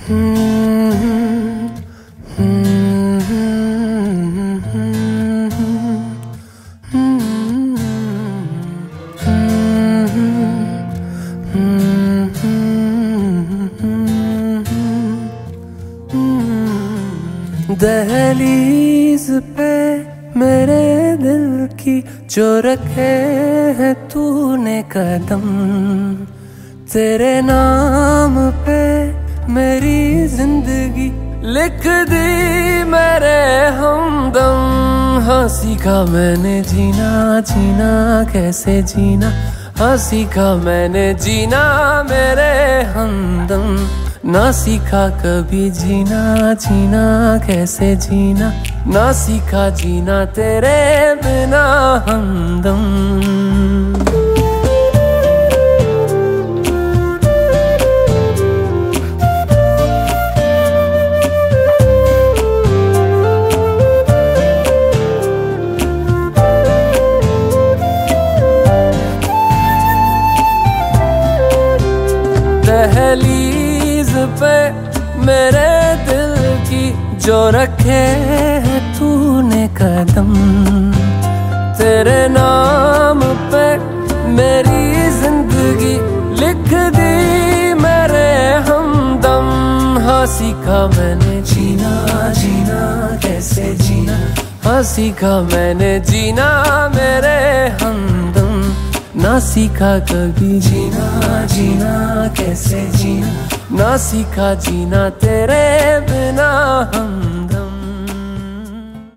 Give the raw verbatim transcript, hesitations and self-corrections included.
दहलीज पे मेरे दिल की जो रखे है तूने कदम, तेरे नाम पे मेरी जिंदगी लिख दी मेरे हमदम। हाँ सीखा मैंने जीना जीना कैसे जीना, हाँ सीखा मैंने जीना मेरे हमदम। ना सीखा कभी जीना जीना कैसे जीना, ना सीखा जीना तेरे बिना हमदम। दहलीज पे मेरे दिल की जो रखे है तूने कदम, तेरे नाम पे मेरी जिंदगी लिख दी मेरे हमदम। हाँ सीखा मैंने जीना जीना कैसे जीना, हाँ सीखा मैंने जीना मेरे हमदम। ना सीखा कभी जीना जीना कैसे जीना, ना सीखा जीना तेरे बिना हम